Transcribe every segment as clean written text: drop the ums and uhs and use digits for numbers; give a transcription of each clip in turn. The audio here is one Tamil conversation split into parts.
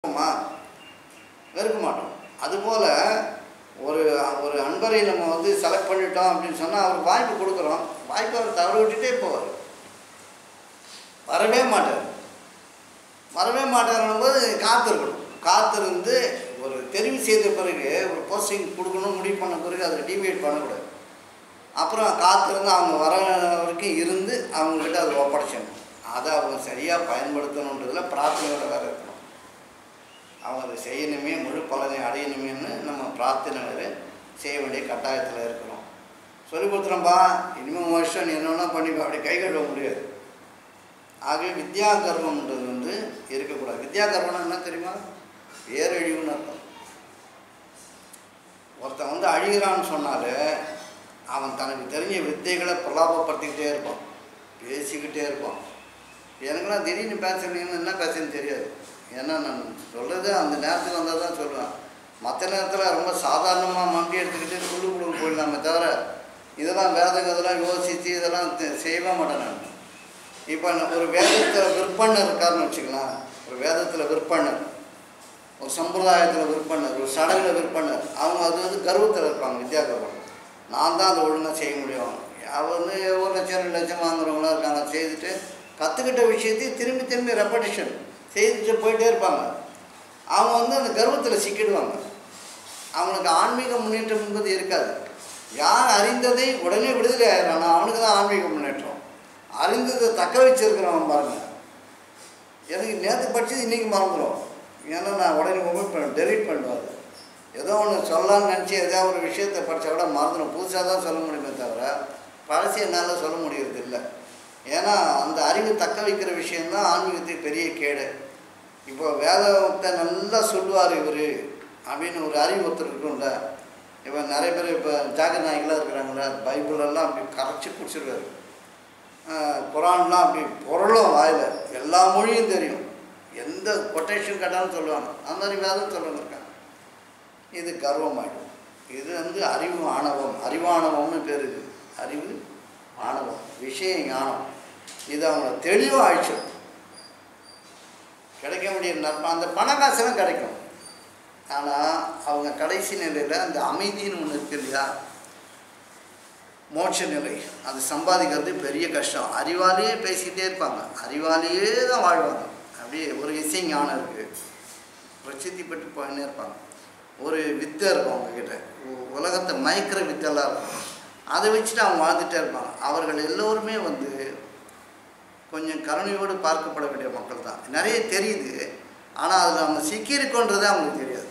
வெறுக்க மாட்டோம். அதுபோல் ஒரு ஒரு அன்பரை நம்ம வந்து செலக்ட் பண்ணிட்டோம் அப்படின்னு சொன்னால் அவருக்கு வாய்ப்பு கொடுக்குறோம். வாய்ப்பு அவர் தவற விட்டுட்டே போவார், வரவே மாட்டார். வரவே மாட்டாருன்னும்போது காத்திருக்கணும். காத்திருந்து ஒரு தெரிவு செய்த பிறகு ஒரு போஸ்டிங் கொடுக்கணும் முடிவு பண்ண பிறகு அதை டிவியேட் பண்ணக்கூடாது. அப்புறம் காத்திருந்து அவங்க வர வரைக்கும் இருந்து அவங்கக்கிட்ட அதை ஒப்படைச்சணும். அதை அவங்க சரியாக பயன்படுத்தணுன்றதில் பிரார்த்தனையோட வேறு இருக்கணும். அவங்க அதை செய்யணுமே, முழு பலனை அடையணுமேன்னு நம்ம பிரார்த்தனை வேறு செய்ய வேண்டிய கட்டாயத்தில் இருக்கிறோம். சொல்லி கொடுத்துறோம்பா, இனிமேல் வருஷம் நீ என்னென்னா பண்ணிப்பா, அப்படி கை கழுவ முடியாது. ஆகவே வித்யா கர்வம்ன்றது வந்து இருக்கக்கூடாது. வித்யா கர்வம்னா என்ன தெரியுமா? பேரழிவுன்னு அர்த்தம். ஒருத்தன் வந்து அழிகிறான்னு சொன்னாலே அவன் தனக்கு தெரிஞ்ச வித்தைகளை பிரலாபப்படுத்திக்கிட்டே இருப்பான், பேசிக்கிட்டே இருப்பான். எனக்குலாம் திடீர்னு பேசுறீங்கன்னு என்ன பேசுன்னு தெரியாது. ஏன்னா நான் சொல்கிறது அந்த நேரத்துக்கு வந்தால் தான் சொல்லுவேன். மற்ற நேரத்தில் ரொம்ப சாதாரணமாக மம்பி எடுத்துக்கிட்டு குழு குழு போயிடலாமே தவிர இதெல்லாம் வேதங்க இதெல்லாம் யோசித்து இதெல்லாம் செய்யவே மாட்டேன் நான். இப்போ ஒரு வேதத்தில் விற்பனர் இருக்காருன்னு வச்சுக்கலாம். ஒரு வேதத்தில் விற்பனர், ஒரு சம்பிரதாயத்தில் விற்பனர், ஒரு சடங்கில் விற்பனர். அவங்க அது வந்து கர்வத்தில் இருப்பாங்க, வித்யா கர்வம். நான் தான் அதை ஒழுங்காக செய்ய முடியும். அவர் வந்து 1 லட்சம் 2 லட்சம் வாங்குறவங்களாம் இருக்காங்க. செய்துட்டு கற்றுக்கிட்ட விஷயத்தையும் திரும்பி திரும்பி ரெப்படிஷன் செய்துட்டு போயிட்டே இருப்பாங்க. அவங்க வந்து அந்த கர்வத்தில் சிக்கிடுவாங்க. அவனுக்கு ஆன்மீக முன்னேற்றம் என்பது இருக்காது. யார் அறிந்ததை உடனே விடுதலை ஆயிடுறானா அவனுக்கு தான் ஆன்மீக முன்னேற்றம். அறிந்ததை தக்க வச்சிருக்கிறவன் பாருங்கள். எனக்கு நேற்று படித்தது இன்றைக்கி மறந்துடும். ஏன்னா நான் உடனே டெலீட் பண்ணுவார். ஏதோ ஒன்று சொல்லலான்னு நினச்சி ஏதாவது ஒரு விஷயத்தை படித்தா கூட மறந்துடும். புதுசாக தான் சொல்ல முடியுமே தவிர பழசி என்னால் சொல்ல முடியறது இல்லை. ஏன்னா அந்த அறிவு தக்க வைக்கிற விஷயந்தான் ஆன்மீகத்துக்கு பெரிய கேடு. இப்போ வேதத்தை நல்லா சொல்லுவார் இவர் அப்படின்னு ஒரு அறிவு ஒருத்தர் இருக்கும்ல. இப்போ நிறைய பேர் இப்போ ஜாகநாயகெலாம் இருக்கிறாங்களே, பைபிளெல்லாம் அப்படி கரைச்சி பிடிச்சிருவார். குரான்லாம் அப்படி பொருளும் வாயில் எல்லா மொழியும் தெரியும், எந்த கொட்டேஷன் கேட்டாலும் சொல்லுவாங்க. அந்த மாதிரி வேதம் சொல்லுவாங்க இருக்காங்க. இது கர்வமாயிடும். இது வந்து அறிவு ஆணவம், அறிவாணவம்னு பேர். இது அறிவு ஆணவம், விஷய ஞானம். இது அவங்கள தெளிவாக ஆயிடுச்சு. கிடைக்க முடியும் அந்த பணக்காசெல்லாம் கிடைக்கும். ஆனால் அவங்க கடைசி நிலையில் அந்த அமைதின்னு ஒன்று இருக்கு இல்லையா, மோட்ச நிலை, அது சம்பாதிக்கிறது பெரிய கஷ்டம். அறிவாலேயே பேசிக்கிட்டே இருப்பாங்க, அறிவாலேயே தான் வாழ்வாங்க. அப்படியே ஒரு இசை ஞானம் இருக்குது, பிரசித்தி பெற்று போயின்னே இருப்பாங்க. ஒரு வித்தை இருக்கும் அவங்கக்கிட்ட, உலகத்தை மயக்கிற வித்தெல்லாம் இருக்கும். அதை வச்சுட்டு அவங்க வாழ்ந்துகிட்டே இருப்பாங்க. அவர்கள் எல்லோருமே வந்து கொஞ்சம் கருணையோடு பார்க்கப்பட வேண்டிய மக்கள் தான். நிறைய தெரியுது, ஆனால் அதில் அவங்க சிக்கியிருக்கோன்றதே அவங்களுக்கு தெரியாது.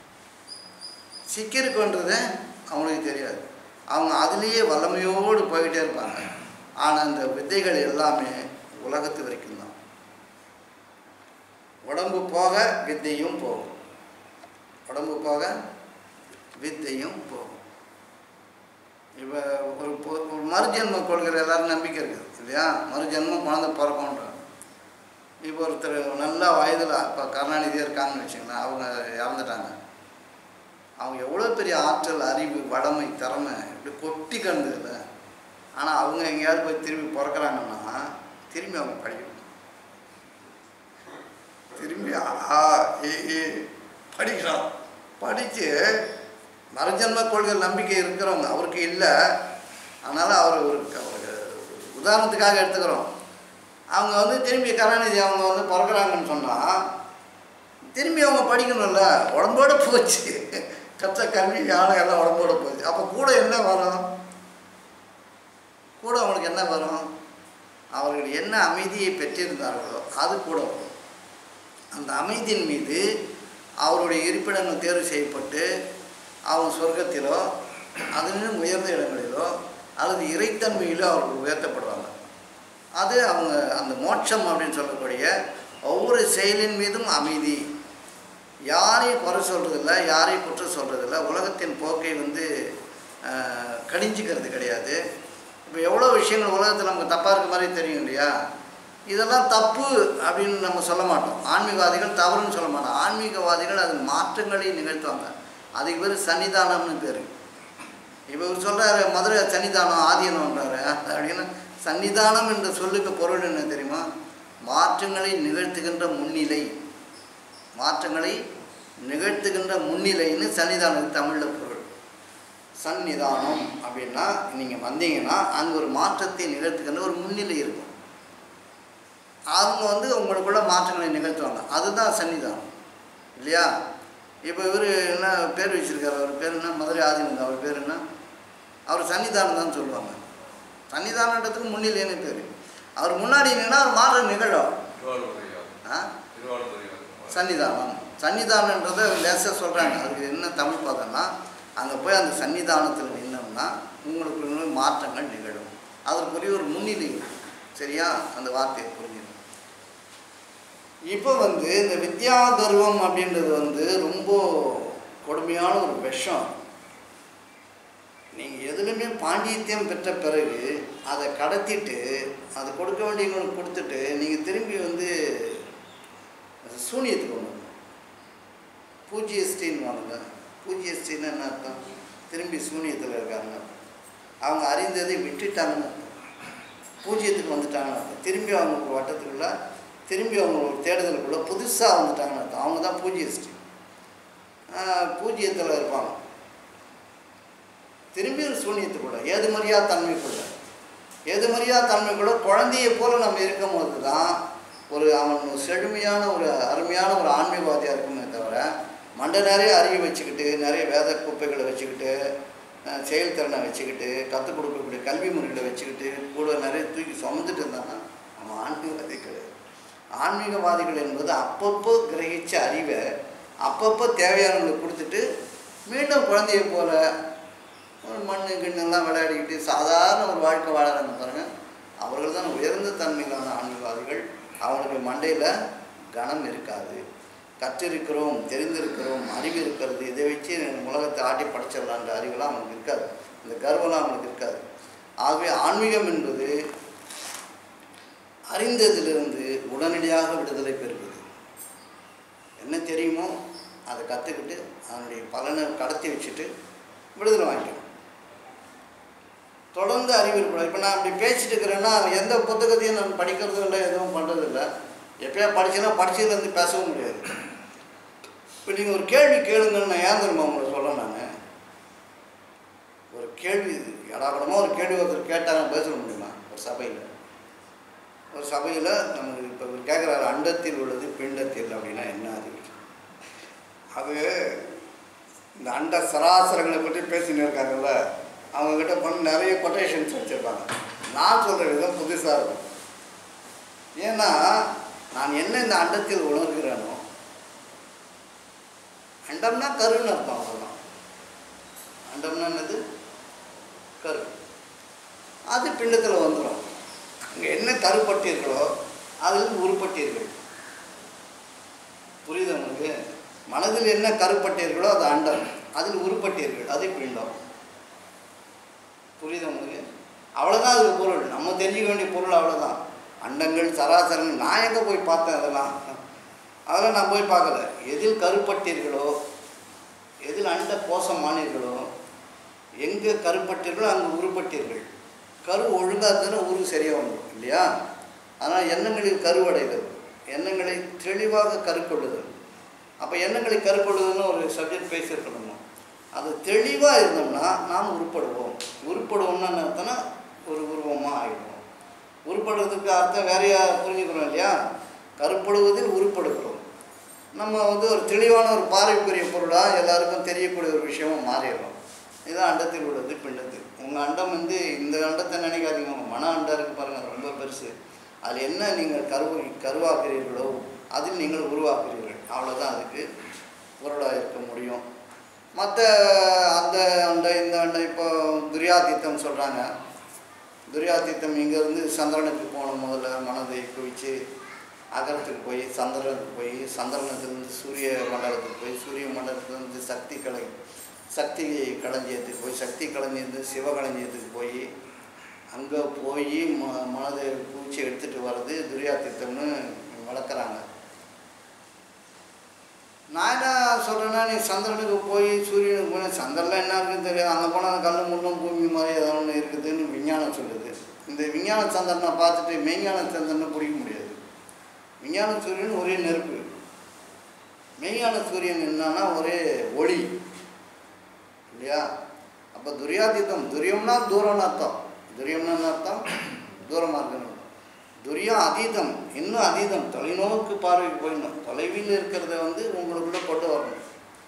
சிக்கியிருக்கோன்றதே அவங்களுக்கு தெரியாது. அவங்க அதுலேயே வல்லமையோடு போய்கிட்டே இருப்பாங்க. ஆனால் அந்த வித்தைகள் எல்லாமே உலகத்து வரைக்கும் தான். உடம்பு போக வித்தையும் போகும், உடம்பு போக வித்தையும் போகும். இப்போ ஒரு மறுஜென்ம கொள்கிற எல்லோரும் நம்பிக்கை இருக்குது இல்லையா? மறுஜென்மம் குழந்தை பிறக்கும்ன்றாங்க. இப்போ ஒருத்தர் நல்லா வயதில் இப்போ கருணாநிதியாக இருக்காங்கன்னு வச்சுங்களேன், அவங்க இறந்துட்டாங்க. அவங்க எவ்வளோ பெரிய ஆற்றல், அறிவு, வடமை, திறமை இப்படி கொட்டி கிடந்ததில்ல. ஆனால் அவங்க எங்கேயாவது போய் திரும்பி பிறக்கிறாங்கன்னா திரும்பி அவங்க படிக்கணும். திரும்பி படிக்கிறான். படித்து மறுஜன்ம கொள்கை நம்பிக்கை இருக்கிறவங்க, அவருக்கு இல்லை. அதனால் அவர் ஒரு உதாரணத்துக்காக எடுத்துக்கிறோம். அவங்க வந்து திரும்பி கருணாநிதி அவங்க வந்து பிறக்கிறாங்கன்னு சொன்னால் திரும்பி அவங்க படிக்கணும்ல. உடம்போடு போச்சு, கற்ற கல்வி ஞானம் எல்லாம் உடம்போடு போச்சு. அப்போ கூட என்ன வரும்? கூட அவங்களுக்கு என்ன வரும்? அவர்கள் என்ன அமைதியை பெற்றிருந்தார்களோ அது கூட வரும். அந்த அமைதியின் மீது அவருடைய இருப்பிடங்கள் தேர்வு செய்யப்பட்டு அவங்க சொர்க்கத்திலோ அதிலும் உயர்ந்த இடங்களிலோ அல்லது இறைத்தன்மையிலோ அவர்கள் உயர்த்தப்படுவாங்க. அது அவங்க அந்த மோட்சம் அப்படின்னு சொல்லக்கூடிய ஒவ்வொரு செயலின் மீதும் அமைதி. யாரையும் குறை சொல்கிறதில்ல, யாரையும் குற்றம் சொல்கிறதில்ல. உலகத்தின் போக்கை வந்து கடிஞ்சிக்கிறது கிடையாது. இப்போ எவ்வளோ விஷயங்கள் உலகத்தில் நமக்கு தப்பாக இருக்க மாதிரி தெரியும் இல்லையா? இதெல்லாம் தப்பு அப்படின்னு நம்ம சொல்ல மாட்டோம். ஆன்மீகவாதிகள் தவறுன்னு சொல்ல மாட்டோம். ஆன்மீகவாதிகள் அது மாற்றங்களை நிகழ்த்துவாங்க. அதுக்கு பேர் சன்னிதானம்னு பேர். இப்போ இவர் சொல்கிறாரு மதுரை சன்னிதானம் ஆதீனம்ன்றாரு அப்படின்னா, சன்னிதானம் என்ற சொல்லுக்கு பொருள் என்ன தெரியுமா? மாற்றங்களை நிகழ்த்துகின்ற முன்னிலை, மாற்றங்களை நிகழ்த்துகின்ற முன்னிலைன்னு சன்னிதானம் தமிழில் பொருள். சந்நிதானம் அப்படின்னா நீங்கள் வந்தீங்கன்னா அங்கே ஒரு மாற்றத்தை நிகழ்த்துக்கின்ற ஒரு முன்னிலை இருக்கும். அவங்க வந்து உங்களுக்குள்ள மாற்றங்களை நிகழ்த்துவாங்க. அதுதான் சன்னிதானம் இல்லையா? இப்போ இவர் என்ன பேர் வச்சுருக்காரு, அவர் பேர் என்ன, மதுரை ஆதீனங்க, அவர் பேர் என்ன, அவர் சன்னிதானம் தான் சொல்லுவாங்க. சன்னிதானன்றதுக்கு முன்னிலைன்னு பேர். அவர் முன்னாடி நின்னா அவர் மாற்றம் நிகழும். சன்னிதானம் சன்னிதானன்றதை லேசாக சொல்கிறாங்க. அதுக்கு என்ன தமிழ் பார்த்தோன்னா, அங்கே போய் அந்த சன்னிதானத்தில் நின்னோம்னா உங்களுக்கு மாற்றங்கள் நிகழும். அதற்குரிய ஒரு முன்னிலை இருக்கும். சரியா? அந்த வார்த்தையை புரிஞ்சுக்கணும். இப்போ வந்து இந்த வித்யா கர்வம் அப்படின்றது வந்து ரொம்ப கொடுமையான ஒரு விஷம். நீங்கள் எதுலையுமே பாண்டித்யம் பெற்ற பிறகு அதை கடத்திட்டு அதை கொடுக்க வேண்டியவங்களுக்கு கொடுத்துட்டு நீங்கள் திரும்பி வந்து சூனியத்துக்கு ஒன்று பூஜ்யஸ்டின்னு வாங்க. பூஜ்யஸ்டின்னு என்ன அர்த்தம்? திரும்பி சூனியத்தில் இருக்காங்க. அவங்க அறிந்ததை விட்டுட்டாங்கன்னு அர்த்தம். பூஜ்யத்துக்கு வந்துட்டாங்கன்னு அர்த்தம். திரும்பி அவங்க வட்டத்துக்குள்ள திரும்பி அவங்க ஒரு தேடுதலுக்குள்ளே புதுசாக வந்துட்டாங்கன்னு அர்த்தம். அவங்க தான் பூஜ்யஸ்டி. பூஜ்யத்தில் இருப்பாங்க. திரும்பி ஒரு சூனியத்துக்குள்ள ஏதுமறியா தன்மைக்குள்ள ஏதுமறியா தன்மைக்குள்ள குழந்தையை போல் நம்ம இருக்கும் போது தான் அவன் செழுமையான ஒரு அருமையான ஒரு ஆன்மீகவாதியாக இருக்குமே தவிர மண்டை நிறைய அறிவை வச்சுக்கிட்டு நிறைய வேத குப்பைகளை வச்சுக்கிட்டு செயல்திறனை வச்சுக்கிட்டு கற்றுக் கொடுக்கக்கூடிய கல்வி முறைகளை வச்சுக்கிட்டு கூட நிறைய தூக்கி சுமந்துட்டு இருந்தான்னா அவன் ஆன்மீகவாதி கிடையாது. ஆன்மீகவாதிகள் என்பது அப்பப்போ கிரகிச்ச அறிவை அப்பப்போ தேவையானவங்களுக்கு கொடுத்துட்டு மீண்டும் குழந்தைய போல் ஒரு மண்ணு கிண்ணெல்லாம் விளையாடிக்கிட்டு சாதாரண ஒரு வாழ்க்கை வாழறாங்க பாருங்கள். அவர்கள் தான் உயர்ந்த தன்மையிலான ஆன்மீகவாதிகள். அவங்களுக்கு மண்டையில் கனம் இருக்காது. கற்றிருக்கிறோம், தெரிந்திருக்கிறோம், அறிவு இருக்கிறது, இதை வச்சு உலகத்தை ஆட்டி படைச்சிடலான்ற அறிவுலாம் அவங்களுக்கு இருக்காது. இந்த கர்வம்லாம் அவங்களுக்கு இருக்காது. ஆகவே ஆன்மீகம் என்பது அறிந்ததிலிருந்து உடனடியாக விடுதலை பெறுவது. என்ன தெரியுமோ அதை கற்றுக்கிட்டு அதனுடைய பலனை கடத்தி வச்சுட்டு விடுதலை வாங்கிக்கணும். தொடர்ந்து அறிவு இருக்கணும். இப்போ நான் அப்படி பேசிட்டு இருக்கிறேன்னா எந்த புத்தகத்தையும் நான் படிக்கிறதும் இல்லை, எதுவும் பண்ணுறதில்லை. எப்போயா படிச்சுன்னா படிச்சதுலேருந்து பேசவும் முடியாது. இப்போ நீங்கள் ஒரு கேள்வி கேளுங்கன்னு நான் ஏன் தெரியுமா உங்களை சொல்ல, நான் ஒரு கேள்வி எடாபடமாக ஒரு கேள்வி ஒருத்தர் கேட்டாங்க பேச முடியுமா? ஒரு சபையில் நமக்கு இப்போ கேட்குறாரு, அண்டத்தில் உள்ளது பிண்டத்தில் அப்படின்னா என்ன அறிவு? அது இந்த அண்ட சராசரங்களை பற்றி பேசின்னு இருக்காங்கல்ல, அவங்கக்கிட்ட பண்ண நிறைய கொட்டேஷன்ஸ் வச்சுருப்பாங்க. நான் சொல்கிற விதம் புதுசாக இருக்கும். ஏன்னா நான் என்ன இந்த அண்டத்தில் உணர்கிறேனோ, அண்டம்னா கருன்னு அர்த்தம். அவ்வளோதான். அண்டம்னா என்னது? கரு. அது பிண்டத்தில் வந்துடும். அங்கே என்ன கருப்பட்டீர்களோ அதில் உருப்பட்டீர்கள். புரியுது உங்களுக்கு? மனதில் என்ன கருப்பட்டீர்களோ அது அண்டம், அதில் உருப்பட்டீர்கள், அது பிண்டம். புரியுது உங்களுக்கு? அவ்வளோதான் அதுக்கு பொருள். நம்ம தெரிஞ்சுக்க வேண்டிய பொருள் அவ்வளோதான். அண்டங்கள் சராசரங்கள் நான் எங்கே போய் பார்த்தேன்? அதெல்லாம் நான் போய் பார்க்கல. எதில் கருப்பட்டீர்களோ, எதில் அண்ட கோஷமானீர்களோ, எங்கே கருப்பட்டீர்களோ அங்கே உருப்பட்டீர்கள். கரு ஒழுங்காக இருந்தாலும் உரு சரியாக வந்துடும் இல்லையா? அதனால் எண்ணங்களில் கருவடைதல், எண்ணங்களை தெளிவாக கருக்கொள்ளுதல். அப்போ எண்ணங்களை கருக்கொள்ளுதல்னு ஒரு சப்ஜெக்ட் பேசியிருக்கணும். அது தெளிவாக இருந்தோம்னா நாம் உருப்படுவோம். உருப்படுவோம்னா என்ன அர்த்தம்னா ஒரு உருவமாக ஆகிடுவோம். உருப்படுறதுக்கு அர்த்தம் வேறையா புரிஞ்சுக்கிறோம் இல்லையா? கருப்படுவதில் உருப்படுகிறோம். நம்ம ஒரு தெளிவான ஒரு பார்வைக்குரிய பொருளாக எல்லாருக்கும் தெரியக்கூடிய ஒரு விஷயமாக மாறிடுறோம். இதுதான் அண்டத்தில் உள்ளது பிண்டத்தில். உங்கள் அண்டம் இந்த அண்டத்தை நினைக்காதீங்க. உங்கள் மன அண்டம் இருக்குது பாருங்கள், ரொம்ப பெருசு. அதில் என்ன நீங்கள் கருவாக்குறீர்களோ அதில் நீங்கள் உருவாக்குறீர்கள். அவ்வளோதான் அதுக்கு பொருளாக இருக்க முடியும். மற்ற அந்த அண்டை இந்த அண்டை இப்போ துரியாதீத்தம் சொல்கிறாங்க. துரியாதீத்தம் இங்கேருந்து சந்திரனுக்கு போன முதல்ல மனதை குவிச்சு அகரத்துக்கு போய் சந்திரனுக்கு போய் சந்திரனத்துலேருந்து சூரிய மண்டலத்துக்கு போய் சூரிய மண்டலத்துலேருந்து சக்தி களஞ்சியத்துக்கு போய் சக்தி களஞ்சியத்துலேருந்து சிவகளஞ்சியத்துக்கு போய் அங்கே போய் மனதை குவிச்சு எடுத்துகிட்டு வர்றது துரியாதீத்தம்னு வளர்க்குறாங்க. நான் என்ன சொல்கிறேன்னா, நீ சந்திரனுக்கு போய் சூரியனுக்கு போய் சந்திரனில் என்ன இருக்குன்னு தெரியாது. அங்கே போனால் கல் முன்னும் பூமி மாதிரி ஏதோ ஒன்று இருக்குதுன்னு விஞ்ஞானம் சொல்லுது. இந்த விஞ்ஞான சந்திரனை பார்த்துட்டு மெய்ஞான சந்திரனை பிடிக்க முடியாது. விஞ்ஞான சூரியன் ஒரே நெருப்பு. மெய்யான சூரியன் என்னன்னா ஒரே ஒளி இல்லையா? அப்போ துரியாதீதம், துரியம்னா தூரம்னு அர்த்தம். துரியம்னா என்ன அர்த்தம்? தூரமாக இருக்கணும். துரியம் அதீதம், இன்னும் அதீதம், தொலைநோக்கு பார்வைக்கு போயிடணும். தொலைவில் இருக்கிறத வந்து உங்களுக்குள்ளே கொண்டு வரணும்.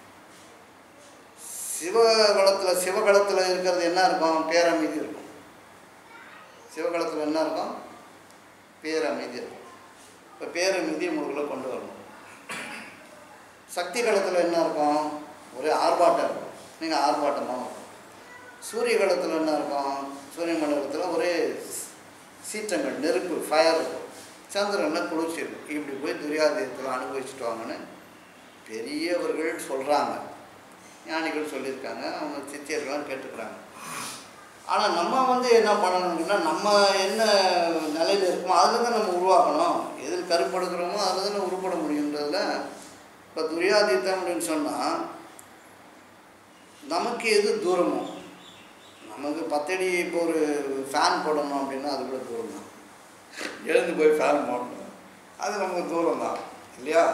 சிவகலத்தில் இருக்கிறது என்ன இருக்கும்? பேரமைதி இருக்கும். சிவகலத்தில் என்ன இருக்கும்? பேரமைதி இருக்கும். இப்போ பேரமைதி உங்களுக்குள்ளே கொண்டு வரணும். சக்தி களத்தில் என்ன இருக்கும்? ஒரே ஆர்ப்பாட்டம் இருக்கும். நீங்கள் ஆர்ப்பாட்டமாக இருக்கும். சூரிய களத்தில் என்ன இருக்கும்? சூரிய மண்டலத்தில் ஒரே சீற்றங்கள், நெருப்பு, ஃபயர் இருக்கும். சந்திரனில் குளிர்ச்சி இருக்கும். இப்படி போய் துரியாதீதத்தில் அனுபவிச்சுட்டு வாங்கன்னு பெரியவர்கள் சொல்கிறாங்க, ஞானிகள் சொல்லியிருக்காங்க, அவங்க சித்தியர்கள்லாம் கேட்டுக்கிறாங்க. ஆனால் நம்ம வந்து என்ன பண்ணணும் அப்படின்னா, நம்ம என்ன நிலையில் இருக்குமோ அதில் தான் நம்ம உருவாக்கணும். எதில் கருப்படுக்கிறோமோ அதில் தானே உருப்பட முடியுன்றதில். இப்போ துரியாதீதம் அப்படின்னு சொன்னால் நமக்கு எது தூரமோ, நமக்கு 10 அடி இப்போ ஒரு ஃபேன் போடணும் அப்படின்னா அது கூட தூரம் தான். எழுந்து போய் ஃபேன் போடணும், அது நமக்கு தூரம் தான் இல்லையா?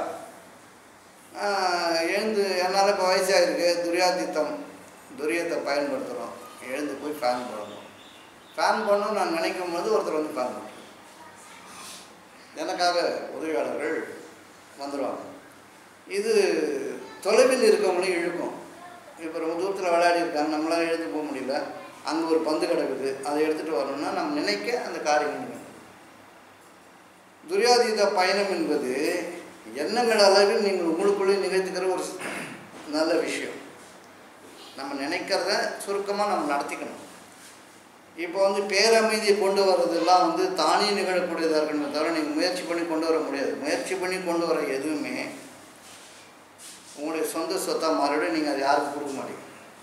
எழுந்து என்னால் இப்போ வயசாக இருக்குது, துரியத்தை பயன்படுத்துகிறோம். எழுந்து போய் ஃபேன் போடணும். ஃபேன் போடணும்னு நான் நினைக்கும் போது ஒருத்தர் வந்து ஃபேன் போடணும். எனக்காக உதவியாளர்கள் வந்துடுவாங்க. இது தொலைவில் இருக்கவங்களையும் இழுக்கும். இப்போ ரொம்ப தூரத்தில் விளையாடி இருக்காங்க, நம்மளால் எழுந்து போக முடியல, அங்கே ஒரு பந்து கிடக்குது, அதை எடுத்துகிட்டு வரணும்னா நம்ம நினைக்க அந்த காரியம் நிகழும். துரியாதீத பயணம் என்பது எண்ணங்கள் அளவில் நீங்கள் உங்களுக்குள்ளே நிகழ்த்துக்கிற ஒரு நல்ல விஷயம். நம்ம நினைக்கிறத சுருக்கமாக நம்ம நடத்திக்கணும். இப்போ வந்து பேரமைதியை கொண்டு வர்றதெல்லாம் வந்து தானே நிகழக்கூடியதாக இருக்கணுமே தவிர நீங்கள் முயற்சி பண்ணி கொண்டு வர முடியாது. முயற்சி பண்ணி கொண்டு வர எதுவுமே உங்களுடைய சொந்த சொத்தாக மாறிவிட நீங்கள் அதை யாருக்கும் கொடுக்க மாட்டீங்க.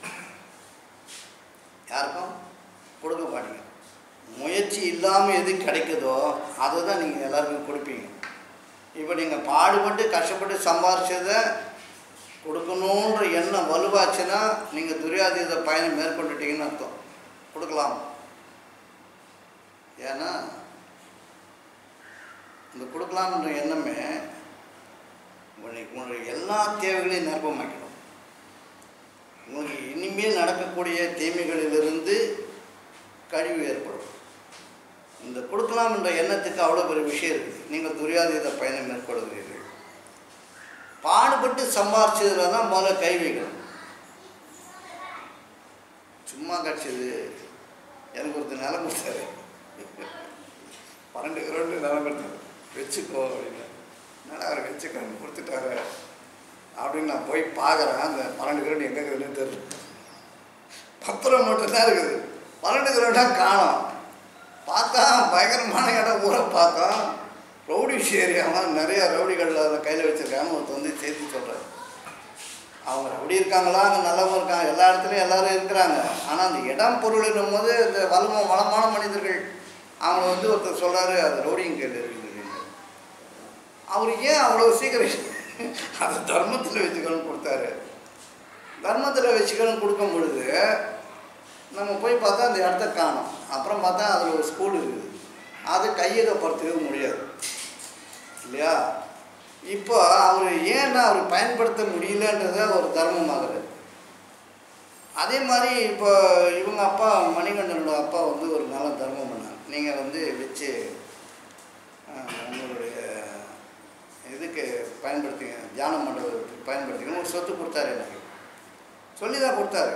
யாருக்கும் கொடுக்க மாட்டீங்க. முயற்சி இல்லாமல் எது கிடைக்குதோ அதை தான் நீங்கள் எல்லாருக்கும் கொடுப்பீங்க. இப்போ நீங்கள் பாடுபட்டு கஷ்டப்பட்டு சம்பாரிச்சதை கொடுக்கணுன்ற எண்ணம் வலுவாச்சுன்னா நீங்கள் துரியாதீத பயணம் மேற்கொண்டுட்டீங்கன்னு அர்த்தம். கொடுக்கலாம். ஏன்னா இந்த கொடுக்கலாம்ன்ற எண்ணமே உங்களுடைய எல்லா தேவைகளையும் நிரப்பமாக்கிடும். உங்களுக்கு இனிமேல் நடக்கக்கூடிய தீமைகளிலிருந்து கழிவு ஏற்படும். இந்த கொடுக்கலாம் என்ற எண்ணத்துக்கு அவ்வளோ பெரிய விஷயம் இருக்குது. நீங்கள் துரியாதீத பயணம் மேற்கொள்கிறீர்கள். பாடுபட்டு சம்பாரிச்சதுல தான் முதல்ல கை வைக்கணும். சும்மா கிடச்சிது. எனக்கு ஒருத்தர் நிலம் கொடுத்தாரு, 12 கிரௌண்டு நிலம் கொடுத்தாரு, வச்சுக்கோ அப்படின்னு. என்னால் அவர் வச்சுக்கோன்னு கொடுத்துட்டாரு அப்படின்னு நான் போய் பார்க்குறேன். அந்த 12 கிரௌண்டு எங்கே இருக்குதுன்னு தெரியல. பத்திரம் மட்டும்தான் இருக்குது, 12 கிரௌண்டாக காணோம். பார்த்தா பயங்கரமான இடம் ஊரை பார்த்தோம். ரவுடிஷ் ஏரியாமல் நிறையா ரவுடிகள் அதை கையில் வச்சுருக்காங்க. ஒருத்தர் வந்து செய்தி சொல்கிறார். அவங்க ரவுடி இருக்காங்களா, அங்கே நல்லவங்க இருக்காங்க, எல்லா இடத்துலையும் எல்லோரும் இருக்கிறாங்க. ஆனால் அந்த இடம் பொருளும் போது இந்த வளமான மனிதர்கள் அவங்கள வந்து ஒருத்தர் சொல்கிறாரு, அது ரவுடிங்க கையில் இருக்குது. அவர் ஏன் அவ்வளோ சீக்கிரம் அதை தர்மத்தில் வச்சுக்கணும்னு கொடுத்தாரு. தர்மத்தில் வச்சுக்கணும்னு கொடுக்கும் பொழுது நம்ம போய் பார்த்தா அந்த இடத்த காணும். அப்புறம் பார்த்தா அதில் ஒரு ஸ்கூல் இருக்குது, அதை கையகப்படுத்தவே முடியாது இல்லையா? இப்போ அவர் ஏன்னா அவர் பயன்படுத்த முடியலன்றத ஒரு தர்மமாகுது. அதே மாதிரி இப்போ இவங்க அப்பா மணிகண்டனோட அப்பா வந்து ஒரு நல்ல தர்மம் பண்ணாங்க. நீங்கள் வந்து வச்சு உங்களுடைய இதுக்கு பயன்படுத்திங்க, தியானம் பண்ணுறதுக்கு பயன்படுத்திக்கணும், ஒரு சொத்து கொடுத்தாரு. எனக்கு சொல்லி தான் கொடுத்தாரு.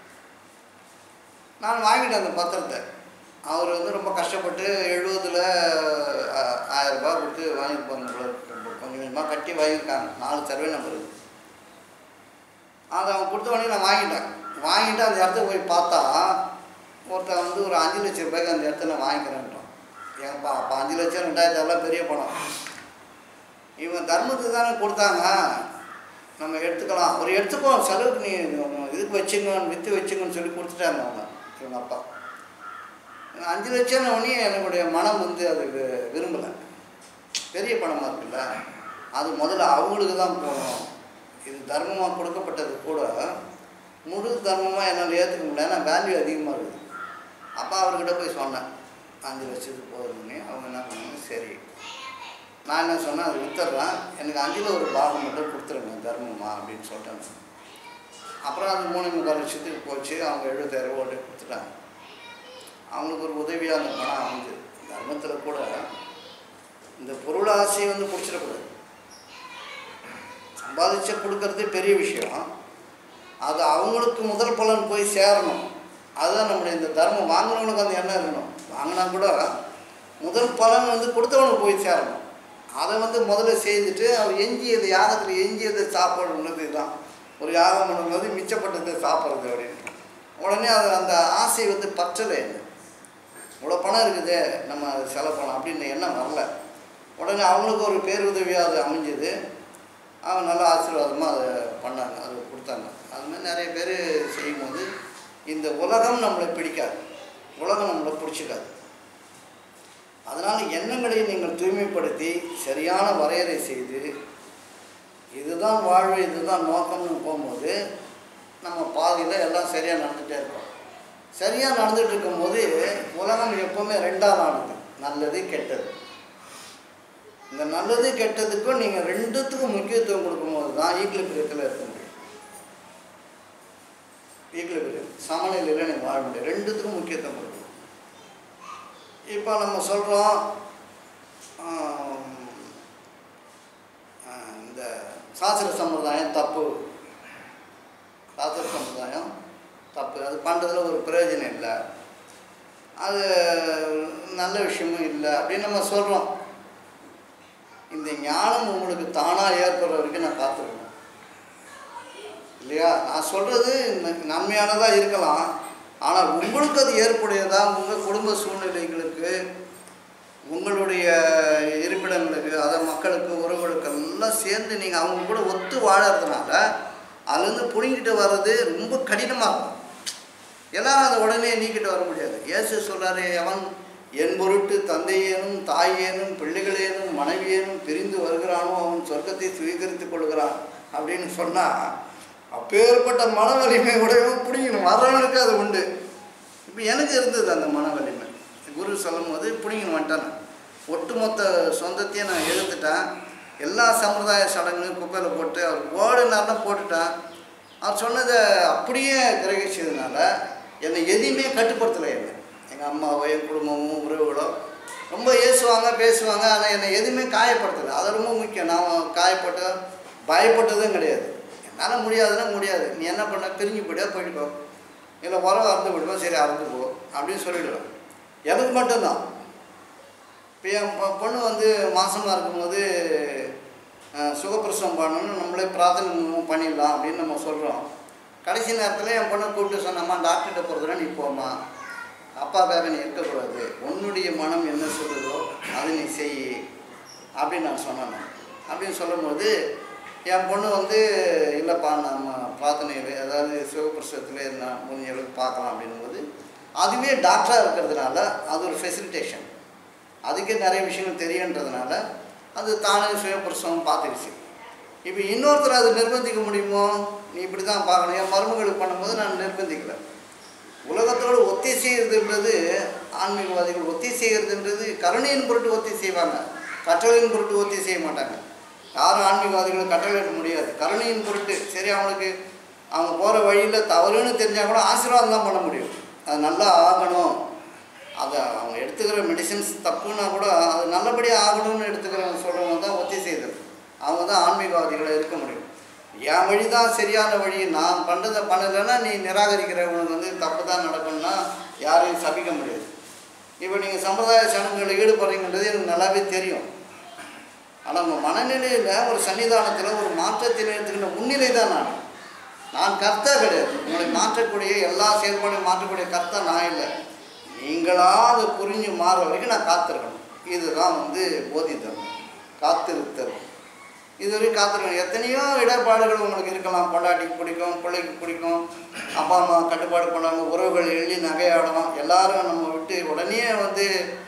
நான் வாங்கிட்டேன் அந்த பத்திரத்தை. அவர் வந்து ரொம்ப கஷ்டப்பட்டு 70ல் 1000 ரூபா கொடுத்து வாங்கியிருப்பாங்க. கொஞ்சம் கொஞ்சமாக கட்டி வாங்கியிருக்காங்க. 4 சர்வே நம்பர் இருக்குது. அதை அவன் கொடுத்த உடனே நான் வாங்கிட்டு அந்த இடத்த போய் பார்த்தா ஒருத்தன் வந்து ஒரு 5 லட்சம் ரூபாய்க்கு அந்த இடத்த நான் வாங்கிக்கிறேன்ட்டான். ஏன்ப்பா அப்போ 5 லட்சம் 2000 பெரிய பணம். இவங்க தர்மத்துக்கு தானே கொடுத்தாங்க, நம்ம எடுத்துக்கலாம், ஒரு எடுத்துக்கோ, செலவுக்கு நீ இதுக்கு வச்சுங்கன்னு விற்று வச்சுங்கன்னு சொல்லி கொடுத்துட்டாங்க அவங்க இவங்க அப்பா. 5 லட்சம்னு ஒன்றே என்னுடைய மனம் வந்து அதுக்கு விரும்பலை. பெரிய பணமாக இருக்குல்ல, அது முதல்ல அவங்களுக்கு தான் போகணும். இது தர்மமாக கொடுக்கப்பட்டது கூட முழு தர்மமாக என்னால் ஏற்றுக்க முடியல, ஏன்னா வேல்யூ அதிகமாக இருக்குது. அப்பா அவர்கிட்ட போய் சொன்னேன் 5 லட்சத்துக்கு போகுதுன்னு. அவங்க என்ன பண்ணாங்க, சரி நான் என்ன சொன்னேன், அது வித்துடுறேன், எனக்கு 5ல் ஒரு பாகம் மட்டும் கொடுத்துருங்க தர்மமா அப்படின்னு சொல்லிட்டேன். அப்புறம் அது 3.25 லட்சத்துக்கு போச்சு. அவங்க 70,000 ஓட்டு கொடுத்துட்டாங்க. அவங்களுக்கு ஒரு உதவியாக அந்த பணம் அமைஞ்சது. தர்மத்தில் கூட இந்த பொருளாசையை வந்து பிடிச்சிடக்கூடாது. சம்பாதிச்ச கொடுக்கறது பெரிய விஷயம், அது அவங்களுக்கு முதல் பலன் போய் சேரணும். அதுதான் நம்முடைய இந்த தர்மம். வாங்கினவனுக்கு அந்த எண்ணம் இருக்கணும். வாங்கினா கூட முதல் பலன் வந்து கொடுத்தவனுக்கு போய் சேரணும். அதை வந்து முதல்ல செய்துட்டு அவர் எஞ்சியது, யாகத்தில் எஞ்சியதை சாப்பிடணுன்றது இதுதான். ஒரு யாகம் பண்ணும்போது மிச்சப்பட்டதை சாப்பிட்றது அப்படின்னு. உடனே அது அந்த ஆசை வந்து பற்றலை. இவ்வளோ பணம் இருக்குது, நம்ம அதை செலவு பண்ணலாம் அப்படின்னு எண்ணம் வரல. உடனே அவங்களுக்கு ஒரு பேருதவியாக அது அமைஞ்சது. அவங்க நல்லா ஆசீர்வாதமாக அதை பண்ணாங்க, அதை கொடுத்தாங்க. அது மாதிரி நிறைய பேர் செய்யும்போது இந்த உலகம் நம்மளை பிடிக்காது, உலகம் நம்மளை பிடிச்சிக்காது. அதனால் எண்ணங்களை நீங்கள் தூய்மைப்படுத்தி சரியான வரையறை செய்து இதுதான் வாழ்வு, இதுதான் நோக்கம்னு போகும்போது நம்ம பாதியில் எல்லாம் சரியாக நடந்துகிட்டே இருக்கோம். சரியாக நடந்துகிட்டு இருக்கும்போது உலகம் எப்போவுமே 2ஆல் ஆனது, நல்லது கெட்டது. இந்த நல்லது கெட்டதுக்கும் நீங்கள் 2த்துக்கும் முக்கியத்துவம் கொடுக்கும்போது தான் ஈக்குலிபிரியத்தில் இருக்க முடியும். ஈக்குலிபிரியம் சமநிலையில் நீங்கள் வாழ முடியும். 2த்துக்கும் முக்கியத்துவம் கொடுக்கணும். இப்போ நம்ம சொல்கிறோம் இந்த சாஸ்திர சம்பிரதாயம் தப்பு, சாஸ்திர சம்பிரதாயம் தப்பு, அது பண்ணுறதுல ஒரு பிரயோஜனம் இல்லை, அது நல்ல விஷயமும் இல்லை அப்படின்னு நம்ம சொல்கிறோம். இந்த ஞானம் உங்களுக்கு தானாக ஏற்படுற வரைக்கும் நான் காத்துருக்கணும் இல்லையா? நான் சொல்கிறது நன்மையானதாக இருக்கலாம், ஆனால் உங்களுக்கு அது ஏற்புடையதாக உங்கள் குடும்ப சூழ்நிலைகளுக்கு, உங்களுடைய இருப்பிடங்களுக்கு, அதை மக்களுக்கு, உறவுகளுக்கு எல்லாம் சேர்ந்து நீங்கள் அவங்க கூட ஒத்து வாழறதுனால அதுலேருந்து பிடிங்கிட்டு வர்றது ரொம்ப கடினமாக இருக்கும். எல்லாரும் அதை உடனே நீக்கிட்டு வர முடியாது. இயேசு சொல்கிறாரு, எவன் என் பொருட்டு தந்தையேனும் தாயேனும் பிள்ளைகளேனும் மனைவியேனும் பிரிந்து வருகிறானோ அவன் சொர்க்கத்தை சுவீகரித்துக் கொள்கிறான் அப்படின்னு சொன்னால் அப்பேற்பட்ட மன வலிமை உடையவன் பிடிக்கணும், வர்றவனுக்கு அது உண்டு. இப்போ எனக்கு இருந்தது அந்த மன வலிமை. குரு சொல்லும் போது பிடிங்கன்னு வந்துட்டேன். ஒட்டுமொத்த சொந்தத்தையும் நான் எழுந்துட்டேன். எல்லா சம்பிரதாய சடங்குகளையும் குப்பையில் போட்டு அவர் ஓடுனார்னா போட்டுட்டேன். அவர் சொன்னதை அப்படியே கிரகிச்சதுனால என்னை எதையுமே கட்டுப்படுத்தலை. என்ன எங்கள் அம்மாவோ என் குடும்பமும் உறவுகளோ ரொம்ப ஏசுவாங்க பேசுவாங்க, ஆனால் என்னை எதுவுமே காயப்படுத்தலை. அது ரொம்ப முக்கியம். நான் காயப்பட்ட பயப்பட்டதும் கிடையாது. என்னால் முடியாதுன்னா முடியாது, நீ என்ன பண்ண பிரிஞ்சு போய்டியா போயிட்டுக்கோ, இல்லை உறவு அறுந்து போயிடுவோம், சரி அறுந்து போ அப்படின்னு சொல்லிவிடுவேன். எனக்கு மட்டும்தான். இப்போ என் பொண்ணு வந்து மாதமாக இருக்கும்போது சுகப்பிரசவம் பண்ணணும்னு நம்மளே பிரார்த்தனை பண்ணிடலாம் அப்படின்னு நம்ம சொல்கிறோம். கடைசி நேரத்தில் என் பொண்ணை கூப்பிட்டு சொன்னம்மா, டாக்டர்கிட்ட போகிறதுனா நீ போம்மா, அப்பாக்காக நீ இருக்கக்கூடாது, உன்னுடைய மனம் என்ன சொல்லுதோ அதை நீ செய் அப்படின்னு நான் சொன்னேன். அப்படின்னு சொல்லும்போது என் பொண்ணு வந்து இல்லைப்பா நம்ம பிரார்த்தனையில் அதாவது சிவபிரசவத்தில் நான் முடிஞ்ச அளவுக்கு பார்க்கலாம் அப்படின்னும்போது அதுவே டாக்டராக இருக்கிறதுனால அது ஒரு ஃபெசிலிட்டேஷன், அதுக்கே நிறைய விஷயங்கள் தெரியுன்றதுனால அது தானே சிவபிரசவம் பார்த்துருச்சு. இப்போ இன்னொருத்தர் அது நிர்பந்திக்க முடியுமோ, நீ இப்படி தான் பார்க்கணும். என் மருமகளுக்கு பண்ணும்போது நான் நிர்பந்திக்கலை. உலகத்தோடு ஒத்தி செய்கிறதுன்றது ஆன்மீகவாதிகள் ஒத்தி செய்கிறதுன்றது கருணையின் பொருட்டு ஒத்தி செய்வாங்க, கட்டளையின் பொருட்டு ஒத்தி செய்ய மாட்டாங்க. யாரும் ஆன்மீகவாதிகளும் கட்டளையிட முடியாது. கருணையின் பொருட்டு சரி, அவங்களுக்கு அவங்க போகிற வழியில் தவறுன்னு தெரிஞ்சால் கூட ஆசீர்வாதம் தான் பண்ண முடியும். அது நல்லா ஆகணும், அதை அவங்க எடுத்துக்கிற மெடிசன்ஸ் தப்புன்னா கூட அது நல்லபடியாக ஆகணும்னு எடுத்துக்கிறவங்க சொல்கிறவங்க தான் ஒத்தி செய்தது. அவங்க தான் ஆன்மீகவாதிகளை இருக்க முடியும். என் வழி தான் சரியான வழி, நான் பண்ணுறதை பண்ணலைன்னா நீ நிராகரிக்கிறவங்களுக்கு வந்து தப்பு தான் நடக்கணும்னா யாரையும் சபிக்க முடியாது. இப்போ நீங்கள் சம்பிரதாய சடங்குகளில் ஈடுபடுறீங்கன்றது எனக்கு நல்லாவே தெரியும். ஆனால் உங்கள் மனநிலையில் ஒரு சன்னிதானத்தில் ஒரு மாற்றத்தில் எடுத்துக்கிற முன்னிலை தான் நான் கர்த்தா கிடையாது. உங்களை மாற்றக்கூடிய எல்லா செயல்பாடையும் மாற்றக்கூடிய கர்த்தா நான் இல்லை. நீங்களாக அதை புரிஞ்சு மாற வரைக்கும் நான் காத்திருக்கணும். இதுதான் வந்து போதித்தல், காத்திருத்தல். இதுவரைக்கும் காத்திருக்கணும். எத்தனையோ இடர்பாடுகள் உங்களுக்கு இருக்கலாம். பொண்டாட்டிக்கு பிடிக்கும், பிள்ளைக்கு பிடிக்கும், அப்பா அம்மா கட்டுப்பாடு பண்ணாங்க, உறவுகள் எள்ளி நகையாடலாம். எல்லாரும் நம்ம விட்டு உடனே வந்து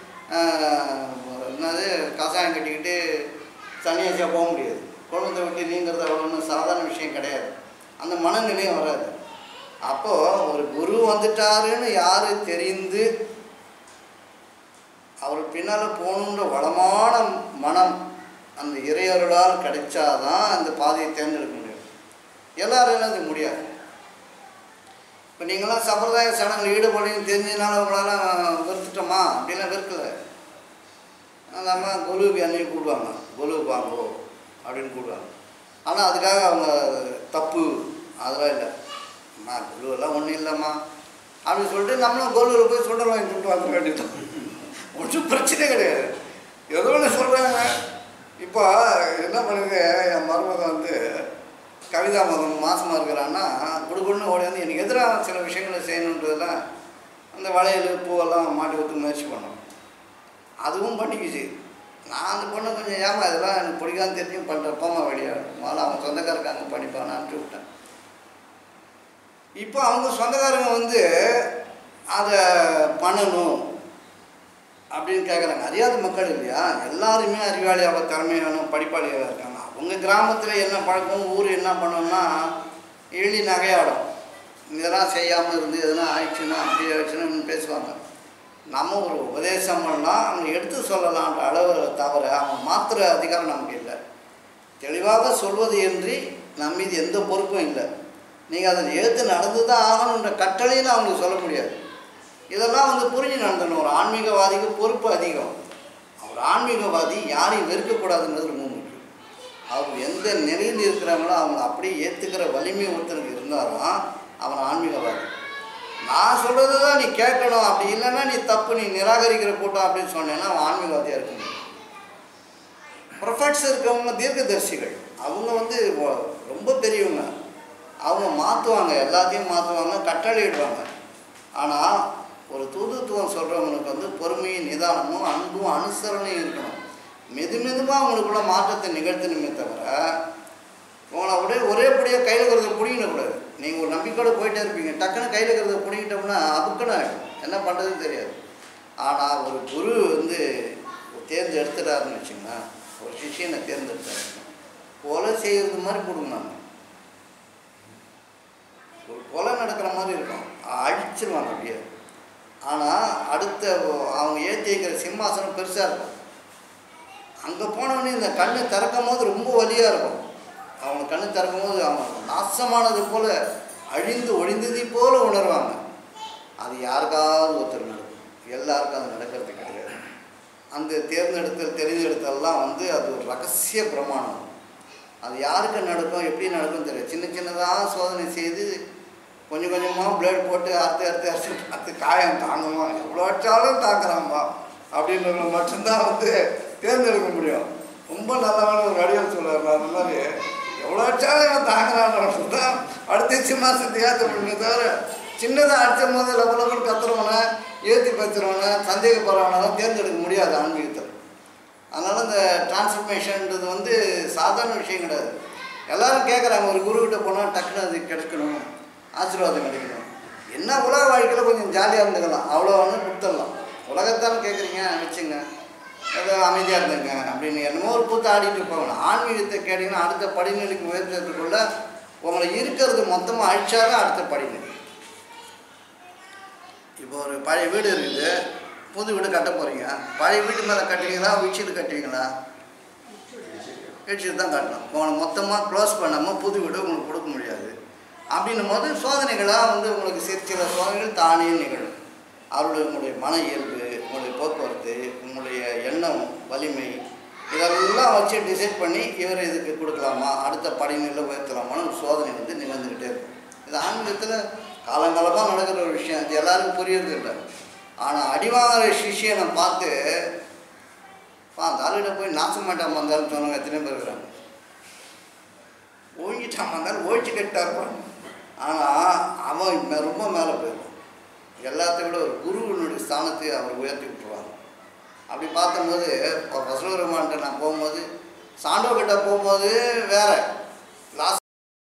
என்னது கசாயம் கட்டிக்கிட்டு சன்னியாசியாக போக முடியாது. குடும்பத்தை விட்டு நீங்கிறது அவ்வளோ ஒன்றும் சாதாரண விஷயம் கிடையாது. அந்த மனநிலையும் வராது. அப்போது ஒரு குரு வந்துட்டாருன்னு யார் தெரிந்து அவர் பின்னால் போகணுன்ற வளமான மனம் அந்த இறையருளால் கிடைச்சாதான் அந்த பாதையை தேர்ந்தெடுக்க முடியும். எல்லாரும் அது முடியாது. இப்போ நீங்களாம் சம்பிரதாய சடங்குகள் ஈடுபடுன்னு தெரிஞ்சதுனால உங்களால் வெறுத்துட்டோமா அப்படிலாம் வெறுக்கலை. நம்ம குருவுக்கு என்னையும் கூடுவாங்க, குருவுக்கு வாங்கோ அப்படின்னு கூடுவாங்க. ஆனால் அதுக்காக அவங்க தப்பு அதெல்லாம் இல்லை. அம்மா குருவெல்லாம் ஒன்றும் இல்லைம்மா அப்படின்னு சொல்லிட்டு நம்மளும் கோலூரில் போய் சுண்டல் வாங்கி சொல்லிட்டு வந்துட வேண்டியது. ஒன்றும் பிரச்சனை கிடையாது. ஏதோ ஒன்று சொல்கிறாங்க. இப்போ என்ன பண்ணுது, என் மருமகன் வந்து கவிதா மகன் மாசமாக இருக்கிறான்னா கொடுக்கணுன்னு ஓடி வந்து எனக்கு எதிராக சில விஷயங்களை செய்யணுன்றதெல்லாம் அந்த வளையல் பூவெல்லாம் மாட்டி ஊற்று முயற்சி பண்ணோம். அதுவும் பண்ணிக்கிச்சு. நான் அந்த பொண்ணை கொஞ்சம் ஏமா இதெல்லாம் எனக்கு பிடிக்கான்னு தெரிஞ்சும் பண்ணுறப்போமா வெளியே முதல்ல அவங்க சொந்தக்காரங்க பண்ணிப்பான்னு அனுப்பிச்சி விட்டேன். இப்போ அவங்க சொந்தக்காரங்க வந்து அதை பண்ணணும் அப்படின்னு கேட்குறாங்க. அறியாத மக்கள் இல்லையா, எல்லாருமே அறிவாளியாக திறமையான படிப்பாளியாக இருக்காங்க. அவங்க கிராமத்தில் என்ன பழக்கம், ஊர் என்ன பண்ணோம்னா எள்ளி நகையாடும். இதெல்லாம் செய்யாமல் இருந்து எதனா ஆயிடுச்சுன்னா அப்படி ஆயிடுச்சுன்னு பேசுவாங்க. நம்ம ஒரு உபதேசம் பண்ணலாம், அவங்க எடுத்து சொல்லலான்ற அளவு தவிர அவங்க மாத்திர அதிகாரம் நமக்கு இல்லை. தெளிவாக சொல்வது என்று நம்ம மீது எந்த பொறுப்பும் இல்லை. நீங்கள் அதில் ஏற்று நடந்து தான் ஆகணுன்ற கட்டளையில் அவங்களுக்கு சொல்ல முடியாது. இதெல்லாம் வந்து புரிஞ்சு நடந்தணும். ஒரு ஆன்மீகவாதிக்கு பொறுப்பு அதிகம். அவர் ஆன்மீகவாதி யாரையும் வெறுக்கக்கூடாதுன்றது ரொம்ப முக்கியம். அவர் எந்த நிலையில் இருக்கிறாங்களோ அவங்கள அப்படியே ஏற்றுக்கிற வலிமை ஒருத்தருக்கு இருந்தாலும் அவன் ஆன்மீகவாதி. நான் சொல்கிறது தான் நீ கேட்கணும், அப்படி இல்லைன்னா நீ தப்பு, நீ நிராகரிக்கிற கூட்டம் அப்படின்னு சொன்னேன்னா அவன் ஆன்மீகவாதியாக இருக்க முடியும். ப்ரொஃபட்ஸ் இருக்கவங்க தீர்க்கதரிசிகள், அவங்க வந்து ரொம்ப பெரியவங்க. அவங்க மாற்றுவாங்க, எல்லாத்தையும் மாற்றுவாங்க, கட்டளையிடுவாங்க. ஆனால் ஒரு தூதுத்துவம் சொல்கிறவங்களுக்கு வந்து பொறுமையும் நிதானமும் அன்பும் அனுசரணையும் இருக்கணும். மெதுமெதுவாக அவங்களுக்குள்ள மாற்றத்தை நிகழ்த்தணுமே தவிர உங்களை ஒரேபடியாக கையில் இருக்கிறத பிடிக்கக்கூடாது. நீங்கள் ஒரு நம்பிக்கையோடு போயிட்டே இருப்பீங்க, டக்குன்னு கையில் இருக்கிறத பிடிக்கிட்டோம்னா அதுக்குன்னு ஆகிடும், என்ன பண்ணுறதுன்னு தெரியாது. ஆனால் ஒரு குரு வந்து தேர்ந்தெடுத்துட்டாருன்னு வச்சுங்களேன், ஒரு சிஷியனை தேர்ந்தெடுத்தாரு, கொலை செய்கிறது மாதிரி கொடுங்க. ஒரு கொலை நடக்கிற மாதிரி இருக்கும், அடிச்சிருவாங்க அப்படியே. ஆனால் அடுத்த அவங்க ஏற்றி வைக்கிற சிம்மாசனம் பெருசாக இருக்கும். அங்கே போனவொடனே இந்த கண்ணை திறக்கும் போது ரொம்ப வலியாக இருக்கும். அவங்க கண்ணு திறக்கும் போது அவங்க நாசமானது போல், அழிந்து ஒழிந்ததை போல் உணர்வாங்க. அது யாருக்காவது ஒருத்தர் நடக்கும், எல்லாருக்கும் அது நடக்கிறது கிடையாது. அந்த தெரிந்தெடுத்தல்லாம் வந்து அது ஒரு ரகசிய பிரமாணம். அது யாருக்கு நடக்கும், எப்படி நடக்கும் தெரியாது. சின்ன சின்னதாக சோதனை செய்து கொஞ்சம் கொஞ்சமாக பிளேட் போட்டு அறுத்து காயம் தாங்குமா, எவ்வளோ வச்சாலும் தாங்குறாம்பா அப்படின்றவங்க மட்டும்தான் வந்து தேர்ந்தெடுக்க முடியும். ரொம்ப நல்லவான ஒரு வடிவம் சொல்லுவார். அந்த மாதிரி எவ்வளோ வச்சாலும் இவன் தாங்குறான்னு தான் அடுத்த சிம்மாசத்தை ஏற்ற முடியுமே தவிர சின்னதாக அடித்த போது லபலபன்னு கத்துறவனை ஏற்றி பச்சுறவனை சந்தேகப்படுறவனெல்லாம் தேர்ந்தெடுக்க முடியாது ஆன்மீகத்தில். அதனால் இந்த டிரான்ஸ்ஃபர்மேஷன்ன்றது வந்து சாதாரண விஷயம் கிடையாது. எல்லோரும் கேட்குறாங்க, ஒரு குருக்கிட்ட போனால் டக்குன்னு அது கிடைக்கணும், ஆசீர்வாதம் கிடைக்கணும். என்ன உலக வாழ்க்கையில் கொஞ்சம் ஜாலியாக இருந்துக்கலாம், அவ்வளோ ஒன்று கொடுத்துடலாம். உலகத்தானே கேட்குறீங்க வச்சுங்க, ஏதோ அமைதியாக இருந்துங்க அப்படின்னு என்னமோ ஒரு கூத்து ஆடிட்டு போகணும். ஆன்மீகத்தை கேட்டிங்கன்னா அடுத்த படிநிலைக்கு உயர்த்துறதுக்குள்ள உங்களை இருக்கிறது மொத்தமாக அழிச்சாதான் அடுத்த படிநிலை. இப்போ ஒரு பழைய வீடு இருக்குது, புது வீடு கட்ட போகிறீங்க. பழைய வீட்டு மேலே கட்டுவீங்களா, வீட்டு கட்டுவீங்களா? வீட்டு தான் கட்டணும். உங்களை மொத்தமாக க்ளோஸ் பண்ணாமல் புது வீடு உங்களுக்கு கொடுக்க முடியாது. அப்படின்னும் போது சோதனைகளாக வந்து உங்களுக்கு சில சோதனைகள் தானே நிகழும். உங்களுடைய மன இயல்பு, உங்களுடைய போக்குவரத்து, உங்களுடைய எண்ணம் வலிமை, இதெல்லாம் வச்சு டிசைட் பண்ணி இவர் இதுக்கு கொடுக்கலாமா, அடுத்த படிநிலையில் உயர்த்தலாமான்னு சோதனை வந்து நிகழ்ந்துக்கிட்டே இருக்கும். இது ஆன்மீகத்தில் காலங்காலமாக நடக்கிற ஒரு விஷயம். இது எல்லாருக்கும் புரியறது இல்லை. ஆனால் அடிவாங்கிற சிஷியனை பார்த்து அந்த ஆளுகிட்ட போய் நாசமாட்டாமல் வந்தாலும் சொன்னவங்க எத்தனை பேர் இருக்கிறாங்க. ஓய்ஞ்சிட்டாமல் இருந்தாலும் ஓய்ச்சி கெட்டாக இருப்பாங்க. ஆனால் அவன் ரொம்ப மேலே போயிடும். எல்லாத்தையும் விட ஒரு குருவினுடைய ஸ்தானத்தை அவர் உயர்த்தி விட்டுருவாங்க. அப்படி பார்த்தம்போது இப்போ வசூல் பெருமான்கிட்ட நான் போகும்போது, சாண்டோக்கிட்ட போகும்போது வேறு